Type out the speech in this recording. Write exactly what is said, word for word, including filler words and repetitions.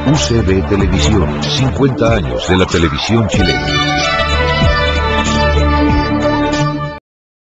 U C B Televisión, cincuenta años de la televisión chilena.